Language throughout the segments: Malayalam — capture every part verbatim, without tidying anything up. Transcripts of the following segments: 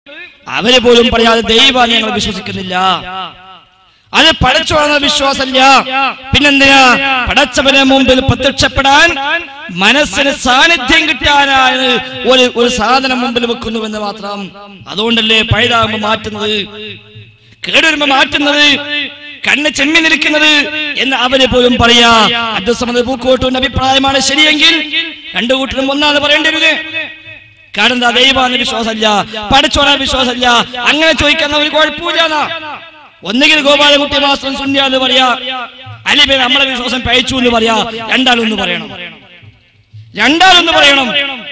അവര് പോലും പറയാതെ ദൈവം ഞങ്ങൾ വിശ്വസിക്കുന്നില്ല, അത് പടച്ചോന്ന വിശ്വാസമില്ല. പിന്നെന്തിനാ പടച്ചവന് മുമ്പിൽ പ്രത്യക്ഷപ്പെടാൻ മനസ്സിന് സാന്നിധ്യം കിട്ടാനാണ് ഒരു ഒരു സാധനം മുമ്പിൽ വെക്കുന്നുവെന്ന് മാത്രം. അതുകൊണ്ടല്ലേ പഴുതാകുമ്പോ മാറ്റുന്നത്, കേടുവരുമ്പോ മാറ്റുന്നത്, കണ്ണ് ചെമ്മി നിൽക്കുന്നത് എന്ന് അവര് പോലും പറയാ. അത് സംബന്ധിച്ച് പൂക്കോട്ടൂരിന്റെ അഭിപ്രായമാണ് ശരിയെങ്കിൽ രണ്ടു കൂട്ടരും ഒന്നാണ് പറയേണ്ടത്. കാരണം എന്താ, ദൈവമാണ് വിശ്വാസമില്ല, പടച്ചോണ വിശ്വാസമില്ല. അങ്ങനെ ചോദിക്കുന്ന ഒരു കുഴപ്പമില്ല. ഒന്നുകിൽ ഗോപാലകുട്ടി മാസ്റ്റർ സുന്യ എന്ന് പറയാ, അല്ലെങ്കിൽ നമ്മളെ വിശ്വാസം പഴിച്ചു എന്ന് പറയാ. രണ്ടാളൊന്ന് പറയണം, രണ്ടാളൊന്ന് പറയണം.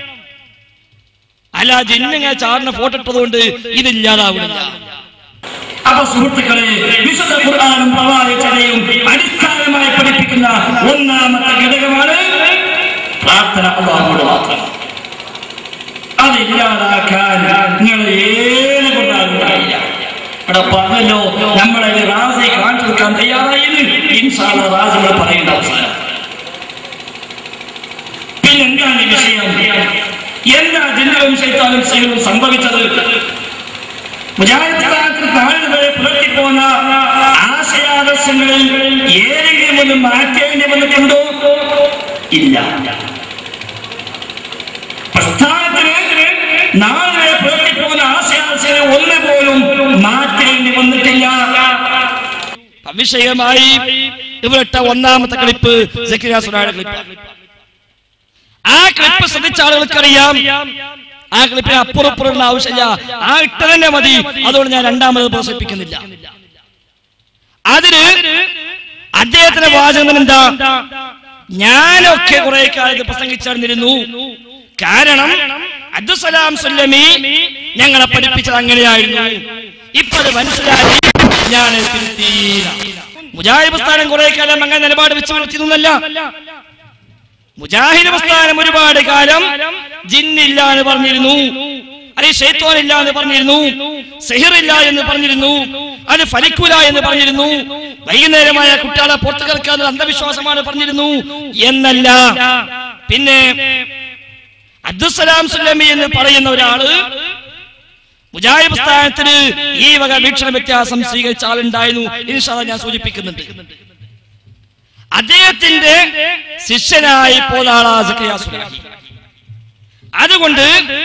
അല്ല ജിന്നിങ്ങനെ ചാറിന് ഫോട്ടോ ഇട്ടതുകൊണ്ട് ഇതില്ലാതാവില്ല. അപ്പൊ സുഹൃത്തുക്കളെ, വിശുദ്ധ ഖുർആനും പ്രവാചകനെയും അടിസ്ഥാനമായി പഠിപ്പിക്കുന്ന ഒന്നാമത്തെ ഘടകമാണ് പ്രാർത്ഥന അല്ലാഹുവോട് മാത്രം. അതില്ലാതാക്കാൻ നിങ്ങൾ ഏത് കൊണ്ടാലും കഴിയില്ല. ഇവിടെ പറഞ്ഞല്ലോ, നമ്മളെ റാസി കാണിച്ചു കൊടുക്കാൻ തയ്യാറായത് ഇൻഷാ അല്ലാഹ് റാസികൾ പറയേണ്ട അവസരം. പിന്നെന്താണ് വിഷയം? എന്താ ജിന്നലും ശൈത്താനും സൈനും സംഭവിച്ചത്? മുജാഹിദുകളെ പുലർത്തിപ്പോന്ന ആശയാദർശങ്ങളിൽ ഏതെങ്കിലും ഒന്ന് മാറ്റേണ്ടി വന്നിട്ടുണ്ടോ? ഇല്ല. പ്രസ്ഥാനത്തിന് നാളെ പുലർത്തിപ്പോന്ന ആശയാദർശങ്ങൾ ഒന്ന് പോലും മാറ്റേണ്ടി വന്നിട്ടില്ല. അഭിഷേകമായി ഇവരിട്ട ഒന്നാമത്തെ ക്ലിപ്പ് സക്കറിയ സുരായുടെ ക്ലിപ്പ്. ആ ക്ലിപ്പ് ശ്രദ്ധിച്ച ആളുകൾക്കറിയാം ആ ക്ലിപ്പിന് അപ്പുറപ്പുറമുള്ള ആവശ്യമില്ല, ആ ഇട്ട തന്നെ മതി. അതുകൊണ്ട് ഞാൻ രണ്ടാമത് പ്രദർശിപ്പിക്കുന്നില്ല. അതിന് അദ്ദേഹത്തിന്റെ വാചകം എന്താ? ഞാനൊക്കെ കുറെ കാലത്ത് പ്രസംഗിച്ചിരുന്നു, കാരണം അബ്ദുസ്സലാം സുല്ലമി ഞങ്ങളെ പഠിപ്പിച്ചത് അങ്ങനെയായിരുന്നു. ഇപ്പൊ അത് മനസ്സിലാക്കി ഞാൻ മുജാഹിദ് പ്രസ്ഥാനം കുറെ കാലം അങ്ങനെ നിലപാട് വെച്ച് വളർത്തിയൊന്നുമല്ല. മുജാഹിദ് പ്രസ്ഥാനം ഒരുപാട് കാലം ജിന്നില്ല എന്ന് പറഞ്ഞിരുന്നു, അല്ലെങ്കിൽ ശൈത്വാനില്ല എന്ന് പറഞ്ഞിരുന്നു, സിഹിറില്ല എന്ന് പറഞ്ഞിരുന്നു, അത് ഫലിക്കൂല എന്ന് പറഞ്ഞിരുന്നു, വൈകുന്നേരമായ കുട്ടികളെ പുറത്തു കിടക്കാതെ അന്ധവിശ്വാസമാണ് പറഞ്ഞിരുന്നു എന്നല്ല. പിന്നെ അബ്ദുസ്സലാം സുല്ലമി എന്ന് പറയുന്ന ഒരാള് മുജാഹിദ് പ്രസ്ഥാനത്തിന് ഈ വക വീക്ഷണ വ്യത്യാസം സ്വീകരിച്ച ആളുണ്ടായിരുന്നു. ഇൻഷാ അല്ലാഹ് ഞാൻ സൂചിപ്പിക്കുന്നുണ്ട്. അദ്ദേഹത്തിന്റെ ശിഷ്യനായി പോന്ന ആളാണ് സക്കറിയ സുരാഹി. അതുകൊണ്ട്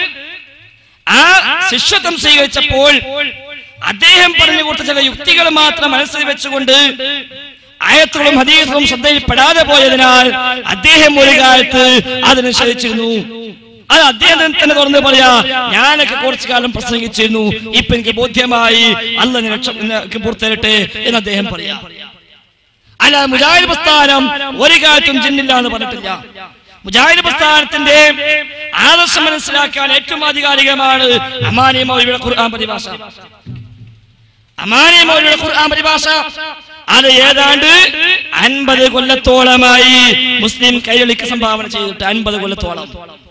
ആ ശിഷ്യത്വം സ്വീകരിച്ചപ്പോൾ അദ്ദേഹം പറഞ്ഞു കൊടുത്ത ചില യുക്തികൾ മാത്രം മനസ്സിൽ വെച്ചുകൊണ്ട് ആയത്തുകളും ഹദീസുകളും ശ്രദ്ധയിൽപ്പെടാതെ പോയതിനാൽ അദ്ദേഹം ഒരു കാലത്ത് അത് നിഷേധിച്ചിരുന്നു. അത് അദ്ദേഹം തന്നെ തുറന്ന് പറയാ, ഞാനൊക്കെ കുറച്ചു കാലം പ്രസംഗിച്ചിരുന്നു, ഇപ്പൊ എനിക്ക് ബോധ്യമായി, അല്ലാഹ് നിനക്ക് പുറത്തേരട്ടെ എന്ന് അദ്ദേഹം പറയാ. അല്ല, മുജാഹിദ് പ്രസ്ഥാനം ഒരു കാലത്തും ജിന്നില്ല എന്ന് പറഞ്ഞിട്ടില്ല. മുജാഹിദ് പ്രസ്ഥാനത്തിന്റെ ആദർശം മനസ്സിലാക്കാൻ ഏറ്റവും ആധികാരികമാണ് അമാനി മൗലവിയുടെ ഖുർആൻ പരിഭാഷ. അമാനി മൗലവിയുടെ ഖുർആൻ പരിഭാഷ അത് ഏതാണ്ട് അൻപത് കൊല്ലത്തോളമായി മുസ്ലിം കൈരളിക്ക് സംഭാവന ചെയ്തിട്ട് അൻപത് കൊല്ലത്തോളം.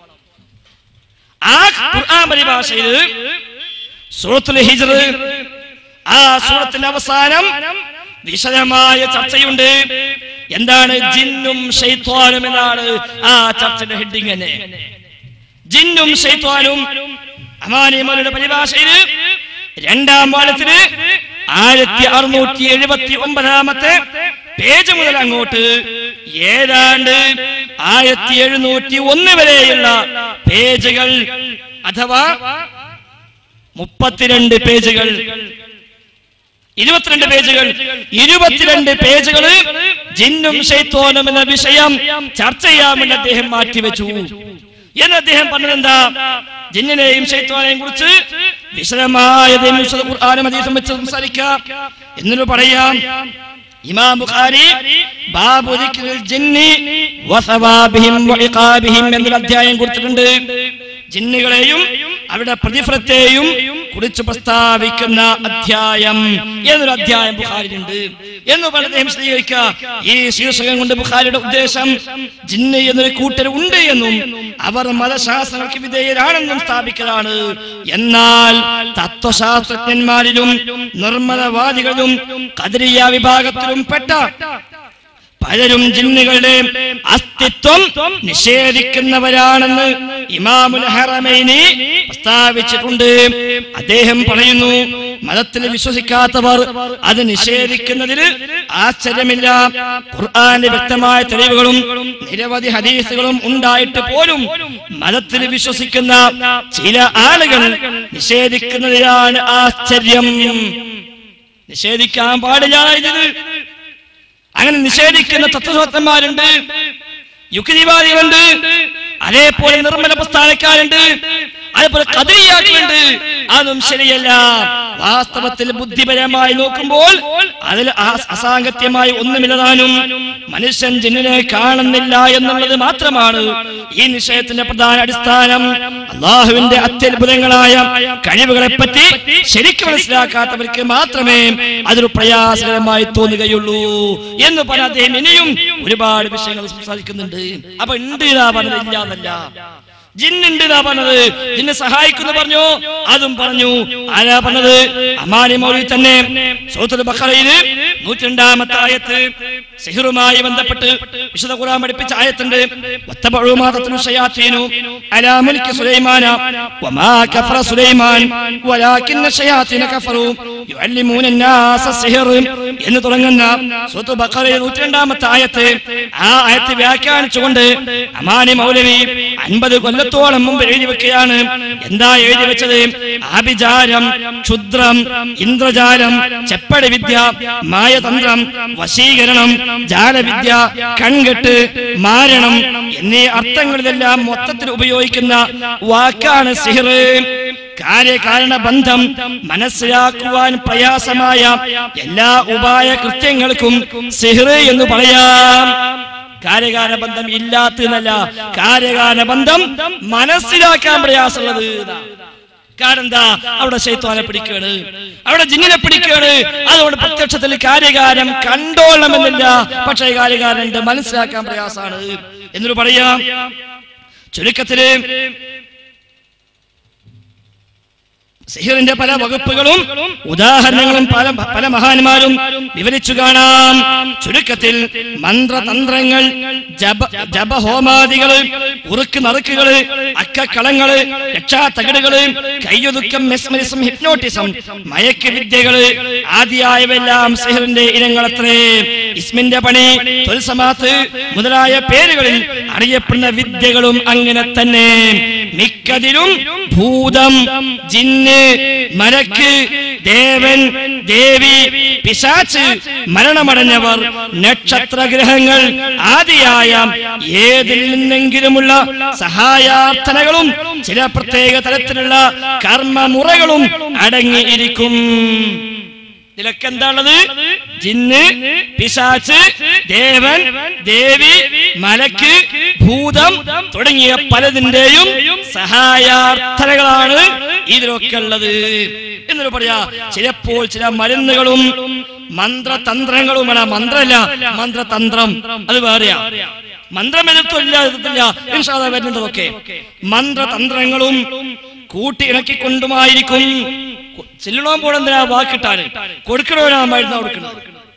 ആ ഖുർആൻ പരിഭാഷയിൽ സൂറത്തുൽ ഹിജ്ർ, ആ സൂറത്തിന്റെ അവസാനം വിശദമായ ചർച്ചയുണ്ട്. എന്താണ് ജിന്നും ശൈത്വാനും എന്നാണ് ആ ചർച്ചയുടെ ഹെഡിങ് തന്നെ. ജിന്നും ശൈത്വാനും അമാനി മൗലവിയുടെ പരിഭാഷയിൽ രണ്ടാം വാരത്തിന് ആയിരത്തി അറുന്നൂറ്റി എഴുപത്തി ഒമ്പതാമത്തെ പേജ് മുതൽ അങ്ങോട്ട് ഏതാണ്ട് ആയിരത്തി എഴുന്നൂറ്റി ഒന്ന് വരെയുള്ള പേജുകൾ അഥവാ മുപ്പത്തിരണ്ട് പേജുകൾ ഇരുപത്തിരണ്ട് പേജുകൾ ഇരുപത്തിരണ്ട് പേജുകൾ ജിന്നും ശൈത്വാനും എന്ന വിഷയം ചർച്ച ചെയ്യാമെന്ന് അദ്ദേഹം മാറ്റിവെച്ചു. എന്ന് അദ്ദേഹം പറഞ്ഞതെന്താ? ജിന്നിനെയും ശൈത്വാനെയും കുറിച്ച് വിശദമായ ഖുർആനും ഹദീസും വെച്ച് സംസാരിക്കാം എന്നൊരു പറയാം. ഇമാം ബുഖാരി ബാബു ദിക്റിൽ ജിന്നി വസവാബിഹിം വഇഖാബിഹിം എന്നൊരു അധ്യായം കൊടുത്തിട്ടുണ്ട്. ജിന്നുകളെയും അവരുടെ പ്രതിഫലത്തെയും കുറിച്ച് പ്രസ്താവിക്കുന്ന അധ്യായം എന്നൊരു അധ്യായം ബുഖാരിയിലുണ്ട് എന്ന് പറഞ്ഞ് അദ്ദേഹം വിശദീകരിക്കുക. ഈ ശീർഷകം കൊണ്ട് ബുഖാരിയുടെ ഉദ്ദേശം ജിന്ന് എന്നൊരു കൂട്ടർ ഉണ്ട് എന്നും അവർ മതശാസ്ത്രങ്ങൾക്ക് വിധേയരാണെന്നും സ്ഥാപിക്കലാണ്. എന്നാൽ തത്വശാസ്ത്രജ്ഞന്മാരിലും നിർമ്മലവാദികളിലും ഖദരിയ വിഭാഗത്തിലും പെട്ട പലരും ജിന്നുകളുടെ അസ്തിത്വം നിഷേധിക്കുന്നവരാണെന്ന് ഇമാമുൽ ഹറമൈനി പ്രസ്താവിച്ചിട്ടുണ്ട്. അദ്ദേഹം പറയുന്നു, മതത്തിൽ വിശ്വസിക്കാത്തവർ അത് നിഷേധിക്കുന്നതിൽ ആശ്ചര്യമില്ല. ഖുർആന്റെ വ്യക്തമായ തെളിവുകളും നിരവധി ഹദീസുകളും ഉണ്ടായിട്ട് പോലും മതത്തിൽ വിശ്വസിക്കുന്ന ചില ആളുകൾ നിഷേധിക്കുന്നതിലാണ് ആശ്ചര്യം. നിഷേധിക്കാൻ പാടില്ല ഇത്. അങ്ങനെ നിഷേധിക്കുന്ന തത്വശാസ്ത്രന്മാരുണ്ട്, യുക്തിവാദികളുണ്ട്, അതേപോലെ നിർമ്മല പ്രസ്ഥാനക്കാരുണ്ട്, അതേപോലെ ഖദരിയാക്കളുണ്ട്. അതൊന്നും ശരിയല്ല. വാസ്തവത്തിൽ ബുദ്ധിപരമായി നോക്കുമ്പോൾ അതിൽ അസാംഗത്യമായി ഒന്നുമില്ലതാനും മനുഷ്യൻ ജിന്നിനെ കാണുന്നില്ല എന്നുള്ളത് മാത്രമാണ് ഈ നിശ്ചയത്തിന്റെ പ്രധാന അടിസ്ഥാനം. അള്ളാഹുവിന്റെ അത്യത്ഭുതങ്ങളായ കഴിവുകളെ പറ്റി ശരിക്കും മനസ്സിലാക്കാത്തവർക്ക് മാത്രമേ അതൊരു പ്രയാസകരമായി തോന്നുകയുള്ളൂ എന്ന് പറഞ്ഞ അദ്ദേഹം ഇനിയും ഒരുപാട് വിഷയങ്ങൾ സംസാരിക്കുന്നുണ്ട്. അപ്പൊ ഉണ്ട് ഇതാ പറഞ്ഞത്, ഇല്ലാന്നല്ല. ജിന്നുണ്ട് എന്നാ പറഞ്ഞത്. ജിന്നെ സഹായിക്കുന്നു പറഞ്ഞു, അതും പറഞ്ഞു. ആരാ പറഞ്ഞത്? അമാനി മൗലവി തന്നെ. സൂറത്തുൽ ബഖറയില് നൂറ്റി രണ്ടാമത്തെ ആയത്ത് സിഹറുമായി ബന്ധപ്പെട്ട് വിശുദ്ധ ഖുർആൻ പഠിപ്പിച്ച ആയത്തുണ്ട്. വത്തബഉ മാ തത്ലു ശയാത്തീനു അലാ മുൽക്കി സുലൈമാന വമാ കഫറ സുലൈമാൻ വലാകിന്ന ശയാത്തീന കഫറു യുഅല്ലിമൂന അന്നാസ സിഹർ എന്ന് തുടങ്ങുന്ന സൂറത്തുൽ ബഖറയിലെ നൂറ്റി രണ്ടാമത്തെ ആയത്ത്. ആ ആയത്ത് വ്യാഖ്യാനിച്ചുകൊണ്ട് അമാനി മൗലവി അൻപത് കൊല്ലത്തോളം മുമ്പ് എഴുതി വെക്കുകയാണ്. എന്താ എഴുതി വെച്ചത്? ആഭിചാരം, ക്ഷുദ്രം, ഇന്ദ്രജാലം, ചെപ്പടി വിദ്യ, മായതന്ത്രം, വശീകരണം, ജാലവിദ്യ, കൺകെട്ട്, മാരണം എന്നീ അർത്ഥങ്ങളിലെല്ലാം മൊത്തത്തിൽ ഉപയോഗിക്കുന്ന വാക്കാണ് സിഹർ. കാര്യകാരണ ബന്ധം മനസ്സിലാക്കുവാൻ പ്രയാസമായ എല്ലാ ഉപായ കൃത്യങ്ങൾക്കും സിഹർ എന്ന് പറയാം. കാര്യകാരണ ബന്ധം ഇല്ലാത്തതല്ല, കാര്യകാരണ ബന്ധം മനസ്സിലാക്കാൻ പ്രയാസമുള്ളത്. കാരണം എന്താ? അവിടെ ശൈത്വാനെ പിടിക്കുകയാണ്, അവിടെ ജിന്നിനെ പിടിക്കുകയാണ്. അതുകൊണ്ട് പ്രത്യക്ഷത്തിൽ കാര്യകാരം കണ്ടോളണമെന്നില്ല, പക്ഷേ കാര്യകാരന്റെ മനസ്സിലാക്കാൻ പ്രയാസമാണ് എന്നൊരു പറയാം. ചുരുക്കത്തില് സിഹിറിന്റെ പല വകുപ്പുകളും ഉദാഹരണങ്ങളും പല പല മഹാന്മാരും വിവരിച്ചു കാണാം. ചുരുക്കത്തിൽ മന്ത്രതന്ത്രങ്ങൾ, ജപ ജപഹോമാദികള്, ഉറുക്ക് നറുക്കുകള്, അക്കക്കളങ്ങള്, രക്ഷാതകിടുകള്, കയ്യൊതുക്കം, മെസ്മരിസം, ഹിപ്നോട്ടിസം, മയക്ക് വിദ്യകള് ആദിയായവെല്ലാം സിഹിറിന്റെ ഇനങ്ങളത്രേ. ഇസ്മിന്റെ പണി, തുൽസമാത്ത് മുതലായ പേരുകളിൽ അറിയപ്പെടുന്ന വിദ്യകളും അങ്ങനെ തന്നെ. മിക്കതിലും ഭൂതം, ജിന്ന്, മലക്ക്, ദേവൻ, ദേവി, പിശാച്, മരണമടഞ്ഞവർ, നക്ഷത്രഗ്രഹങ്ങൾ ആദിയായ ഏതിൽ നിന്നെങ്കിലുമുള്ള സഹായാർത്ഥനകളും ചില പ്രത്യേക തരത്തിലുള്ള കർമ്മമുറകളും അടങ്ങിയിരിക്കും. ഇതിലൊക്കെ എന്താണുള്ളത്? ജിന്ന്, പിശാച്, ദേവൻ, ദേവി, മലക്ക്, ഭൂതം തുടങ്ങിയ പലതിന്റെയും സഹായാർത്ഥനകളാണ് ഇതിലൊക്കെ ഉള്ളത് എന്നൊരു പറയാ. ചിലപ്പോൾ ചില മരുന്നുകളും മന്ത്രതന്ത്രങ്ങളുമാണ്. മന്ത്രമല്ല, മന്ത്രതന്ത്രം അത് വേറെയാ. മന്ത്രം എതിർത്തില്ല, എതിർത്തില്ല ഇൻഷാ അല്ലാഹ് വരുന്നതൊക്കെ. മന്ത്രതന്ത്രങ്ങളും കൂട്ടി ഇണക്കിക്കൊണ്ടുമായിരിക്കും. ചെല്ലണോ പോണെന്തിനാ വാക്കിട്ടാണ്? കൊടുക്കണോനാ മരുന്ന് കൊടുക്കണം,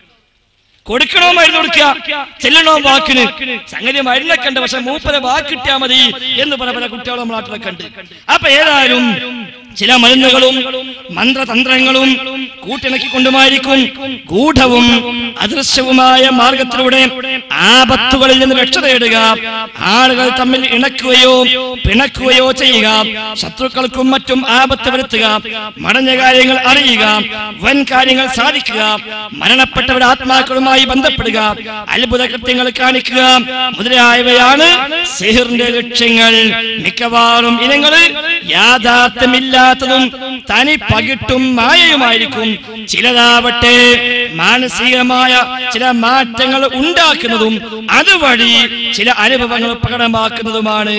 കൊടുക്കണോ മരുന്ന് കൊടുക്കുക, ചെല്ലണോ വാക്കിന്. സംഗതി മരുന്നൊക്കെ ഉണ്ട്, പക്ഷെ മൂപ്പരെ വാക്കിട്ടാ മതി എന്ന് പല പല കുട്ടികളും നമ്മുടെ നാട്ടിലൊക്കെ ഉണ്ട്. അപ്പൊ ഏതായാലും ചില മരുന്നുകളും മന്ത്രതന്ത്രങ്ങളും കൂട്ടിണക്കിക്കൊണ്ടുമായിരിക്കും ഗൂഢവും അദൃശ്യവുമായ മാർഗത്തിലൂടെ ആപത്തുകളിൽ നിന്ന് രക്ഷ നേടുക, ആളുകൾ തമ്മിൽ ഇണക്കുകയോ പിണക്കുകയോ ചെയ്യുക, ശത്രുക്കൾക്കും മറ്റും ആപത്ത് വരുത്തുക, മടഞ്ഞ കാര്യങ്ങൾ അറിയുക, വൻ കാര്യങ്ങൾ സാധിക്കുക, മരണപ്പെട്ടവരുടെ ആത്മാക്കളുമായി ബന്ധപ്പെടുക, അത്ഭുത കൃത്യങ്ങൾ കാണിക്കുക മുതലായവയാണ് സിഹിറിന്റെ ലക്ഷ്യങ്ങൾ. മിക്കവാറും ഇനങ്ങൾ യാഥാർത്ഥ്യമില്ലാത്തതും തനി പകിട്ടും മായയുമായിരിക്കും. ചിലതാവട്ടെ മാനസികമായ ചില മാറ്റങ്ങൾ ഉണ്ടാക്കുന്നതും അതുവഴി ചില അനുഭവങ്ങൾ പ്രകടമാക്കുന്നതുമാണ്.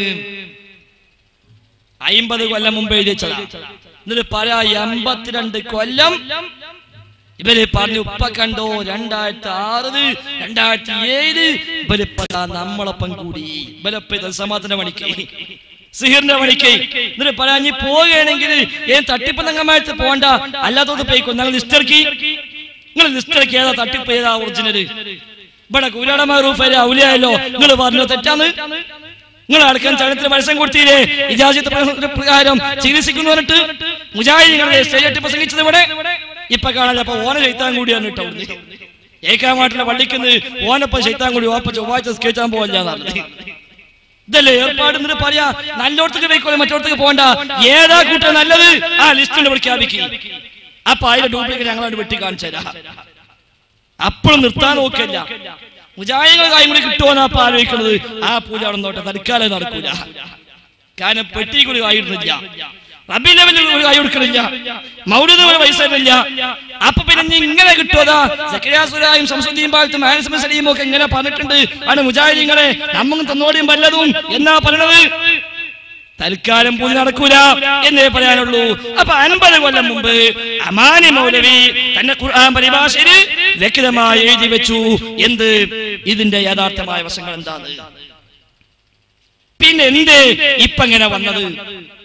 അയിമ്പത് കൊല്ലം മുമ്പ് എഴുതിച്ചതാ. എന്നിട്ട് പല എൺപത്തിരണ്ട് കൊല്ലം ഇവര് പറഞ്ഞു ഉപ്പ കണ്ടോ രണ്ടായിരത്തി ആറ് രണ്ടായിരത്തി ഏഴ് ഇവരിപ്പ നമ്മളൊപ്പം കൂടി ഇവരപ്പ സമാധാന പണിക്ക് സിഹിറിന്റെ പണിക്ക്. എന്നിട്ട് പറയാൻ പോവുകയാണെങ്കിൽ ഏൻ തട്ടിപ്പ് നങ്ങമായിട്ട് പോകണ്ട, അല്ലാത്തത് പോയിക്കോ. നിങ്ങൾ നിസ്തർക്കി നിങ്ങൾ നിസ്തർക്കി ഏതാ തട്ടിപ്പ് ഏതാ ഒറിജിനല്? ഇവിടെ കൂലാട മഅറൂഫിലെ ഔലിയായല്ലോ നിങ്ങൾ പറഞ്ഞു തെറ്റാന്ന്. നിങ്ങൾ അടക്കാൻ ചടത്തിന് പരസ്യം കൊടുത്തില്ലേ ഇജാസത്ത് പ്രകാരം ചികിത്സിക്കുന്നു പറഞ്ഞിട്ട് മുജാഹിദീങ്ങളുടെ സ്റ്റേജ് പ്രസംഗിച്ചത് ഇവിടെ ഇപ്പൊ കാണാൻ. അപ്പൊ ഓന ശൈത്താൻ കൂടിയാണ് കേട്ടോ. ഏക്കാമാട്ടിലെ പള്ളിക്കുന്ന ഓനപ്പം ശൈത്താൻ കൂടി ഓപ്പ ചൊവ്വാഴ്ച കേട്ടാൻ പോകില്ല. ഇതല്ലേ ഏർപ്പാട് എന്നിട്ട് പറയാ നല്ലോടത്തേക്ക് പോയിക്കോളെ മറ്റോടത്തേക്ക് പോകണ്ട. ഏതാ കൂട്ടം നല്ലത് ആ ലിസ്റ്റ് പ്രഖ്യാപിക്കുക. അപ്പൊ അതിന്റെ ഡ്യൂപ്ലിക്കേറ്റ് ഞങ്ങളാണ് വെട്ടി കാണിച്ചു തരാം. അപ്പോഴും നിർത്താൻ നോക്കില്ല. മുജാഹിദുകൾ കാര്യം കൂടി കിട്ടുമെന്നാ അപ്പൊ ആലോചിക്കുന്നത്. ആ പൂജ അവിടെ നോട്ടെ, തൽക്കാലം നടക്കൂല. കാരണം പെട്ടി കൂടി കായിടുന്നില്ല, റബീഉൽ അവ്വലിൽ ഒരു കായ് കൊടുക്കണില്ല, മൗലിദ് ഒരു പൈസ ഇല്ല. അപ്പൊ പിന്നെ ഇങ്ങനെ കിട്ടുമതാ. സക്കറിയാ സുരായും ശംസുദ്ദീൻ ബാലത്തും ആൻസമ സലീമും ഒക്കെ ഇങ്ങനെ പറഞ്ഞിട്ടുണ്ട്. ആണ് മുജാഹിദീങ്ങളെ നമുക്ക് തന്നോടെയും വല്ലതും എന്നാ പറയണത്. തൽക്കാലം പൂജ നടക്കൂല എന്നേ പറയാനുള്ളൂ. അപ്പൊ അൻപത് കൊല്ലം മുമ്പ് അമാനി മൗലവി തന്റെ ഖുർആൻ പരിഭാഷയിൽ വ്യക്തമായി എഴുതി വെച്ചു എന്ത് ഇതിന്റെ യഥാർത്ഥമായ വശങ്ങൾ എന്താണ്. പിന്നെ എന്ത് ഇപ്പൊ ഇങ്ങനെ വന്നത്?